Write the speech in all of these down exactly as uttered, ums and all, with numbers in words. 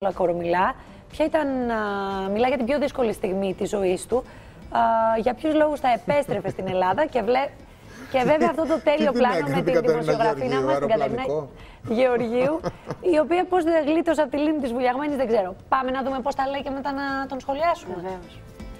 Κορομιλά. Ποια ήταν, α, μιλά για την πιο δύσκολη στιγμή της ζωής του. Α, για ποιους λόγους θα επέστρεφε στην Ελλάδα και, βλέ... και βέβαια αυτό το τέλειο πλάνο με την δημοσιογραφίνα μας, την Κατερίνα Γεωργίου, η οποία πώς δεν γλίτωσε από τη λίμνη της βουλιαγμένης δεν ξέρω. Πάμε να δούμε πώς τα λέει και μετά να τον σχολιάσουμε. Βεβαίως.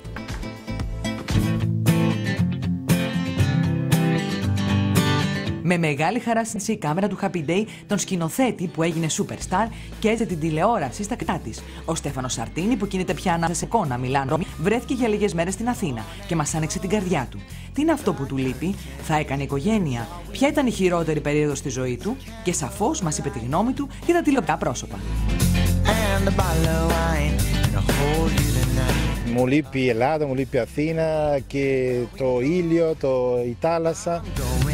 Με μεγάλη χαρά συνάντησε η κάμερα του Happy Day τον σκηνοθέτη που έγινε superstar και έζησε την τηλεόραση στα κτά της. Ο Στέφανος Σαρτίνη, που κινείται πια ανάμεσα σε εικόνα Μιλάνο, βρέθηκε για λίγες μέρες στην Αθήνα και μας άνοιξε την καρδιά του. Τι είναι αυτό που του λείπει, θα έκανε οικογένεια, ποια ήταν η χειρότερη περίοδος στη ζωή του και σαφώς μας είπε τη γνώμη του για τα τηλεοπτικά πρόσωπα. Μου λείπει η Ελλάδα, μου λείπει η Αθήνα και το ήλιο, το, η θάλασσα.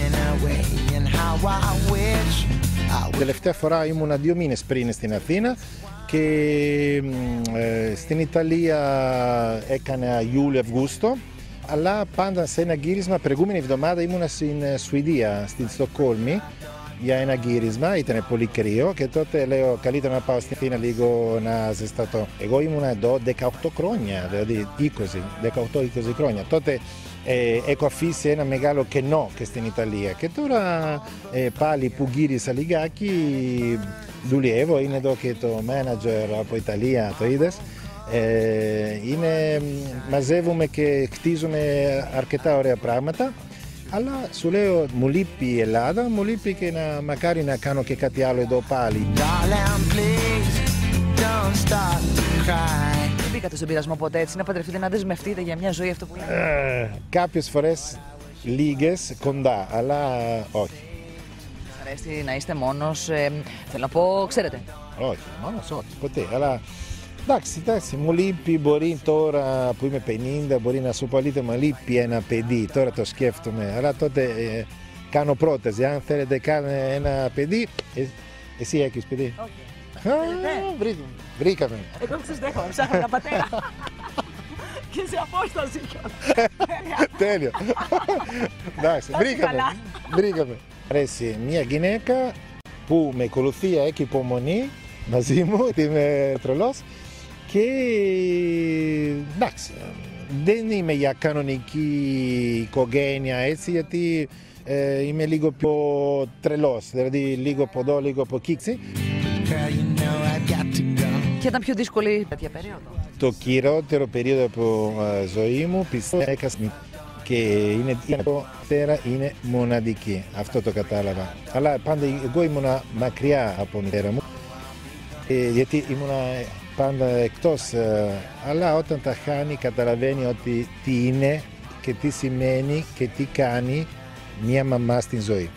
Τελευταία φορά ήμουνα δύο μήνες πριν στην Αθήνα και ε, στην Ιταλία έκανα Ιούλιο-Αυγούστο, αλλά πάντα σε ένα γύρισμα, προηγούμενη εβδομάδα ήμουνα στην Σουηδία, στην Στοκχόλμη για ένα γύρισμα, ήταν πολύ κρύο και τότε λέω καλύτερα να πάω στην Αθήνα λίγο να ζεσταθώ. Εγώ ήμουνα εδώ δεκαοκτώ χρόνια, δηλαδή είκοσι, δεκαοκτώ είκοσι χρόνια. Τότε ε, έχω αφήσει ένα μεγάλο κενό και στην Ιταλία και τώρα ε, πάλι που γύρισα λιγάκι δουλεύω, είναι εδώ και το manager από Ιταλία, το είδες. Ε, είναι, μαζεύουμε και χτίζουμε αρκετά ωραία πράγματα. Αλλά σου λέω, μου λείπει η Ελλάδα, μου λείπει και να μακάρι να κάνω και κάτι άλλο εδώ πάλι. Δεν μπήκατε στον πειρασμό ποτέ έτσι, να παντρευτείτε, να δεσμευτείτε για μια ζωή αυτό που λέτε? Ε, κάποιες φορές λίγες κοντά, αλλά όχι. Σας αρέσει να είστε μόνος, ε, θέλω να πω, ξέρετε? Όχι, μόνος όχι, ποτέ, αλλά... Εντάξει, εντάξει, μου λείπει, μπορεί τώρα που είμαι πενήντα, μπορεί να σου πω αλήθεια, μου λείπει ένα παιδί, τώρα το σκέφτομαι, αλλά τότε ε, κάνω πρόταση, αν θέλετε κάνε ένα παιδί, ε, εσύ έχεις παιδί? Όχι. Α, βρήκαμε. βρήκαμε. Εγώ σας δέχομαι, ψάχνω ένα πατέρα. Και σε απόσταση. Τέλειο. Εντάξει, βρήκαμε. βρήκαμε. Αρέσει μια γυναίκα που με ακολουθεί, έχει υπομονή μαζί μου, είμαι τρελός. Και εντάξει, δεν είμαι για κανονική οικογένεια έτσι, γιατί ε, είμαι λίγο πιο τρελός, δηλαδή λίγο από εδώ, λίγο από εκεί. Και ήταν πιο δύσκολη τέτοια περίοδο? Το χειρότερο περίοδο από uh, ζωή μου πιστεύω έκανα και είναι είναι μοναδική, αυτό το κατάλαβα. Αλλά πάντα εγώ ήμουνα μακριά από μητέρα μου, ε, γιατί ήμουνα πάντα εκτός, αλλά όταν τα χάνει καταλαβαίνει ότι τι είναι και τι σημαίνει και τι κάνει μια μαμά στην ζωή.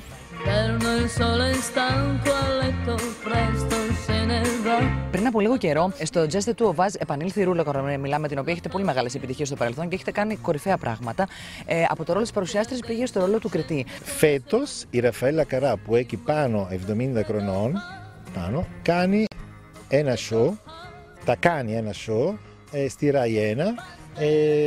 Πριν από λίγο καιρό, στο Just the Two of Us επανήλθε η Ρούλα Κορομιλά, με την οποία έχετε πολύ μεγάλες επιτυχίες στο παρελθόν και έχετε κάνει κορυφαία πράγματα. Ε, από το ρόλο της παρουσιάστρας πήγε στο ρόλο του κριτή. Φέτος η Ραφαέλα Καρά, που έχει πάνω εβδομήντα χρονών, πάνω, κάνει ένα show. Τα κάνει ένα show ε, στη Rai ένα ε,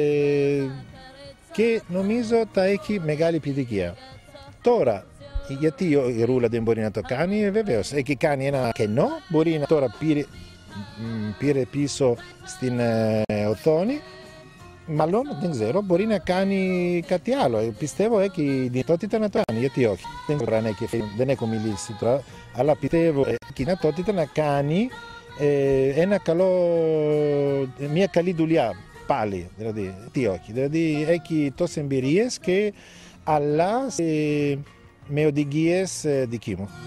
και νομίζω τα έχει μεγάλη επιτυχία. Τώρα, γιατί η Ρούλα δεν μπορεί να το κάνει, ε, βεβαίως έχει κάνει ένα κενό, μπορεί να τώρα πήρε, πήρε πίσω στην ε, οθόνη, μάλλον δεν ξέρω, μπορεί να κάνει κάτι άλλο. Ε, πιστεύω έχει δυνατότητα να το κάνει, γιατί όχι. Δεν, δεν έχω μιλήσει τώρα, αλλά πιστεύω έχει δυνατότητα να κάνει Ε, ένα καλό, μια καλή δουλειά πάλι, δηλαδή, τι όχι, δηλαδή έχει τόσες εμπειρίες και αλλά ε, με οδηγίες ε, δική μου.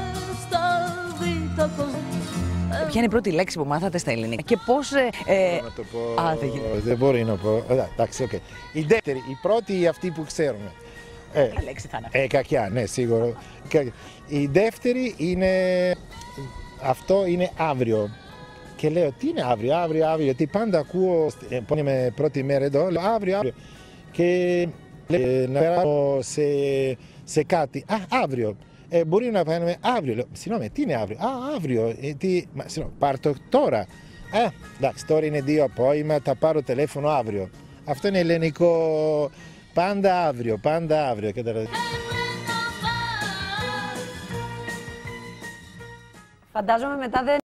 Ποια είναι η πρώτη λέξη που μάθατε στα ελληνικά και πώς... Ε, ε... να το πω, Α, δεν, δεν μπορεί να πω, εντάξει, okay. Η δεύτερη, η πρώτη αυτή που ξέρουμε. Ε, η λέξη θα είναι. Ε, κακιά, ναι, σίγουρο. Η δεύτερη είναι... Αυτό είναι αύριο. Και λέω, τι είναι αύριο, αύριο, αύριο, γιατί πάντα ακούω, πόνιμε πρώτη μέρα εδώ, λέω αύριο, αύριο. Και λέω, να περάσω σε, σε κάτι, α, αύριο. Ε, μπορεί να πάμε αύριο, λέω, συγγνώμη, τι είναι αύριο, α, αύριο, ε, τι, μα, συγγνώμη, πάρ' το τώρα. Ε, εντάξει, τώρα είναι δύο απόγευμα, θα πάρω τηλέφωνο αύριο. Αυτό είναι ελληνικό, πάντα αύριο, πάντα αύριο. Φαντάζομαι μετά δεν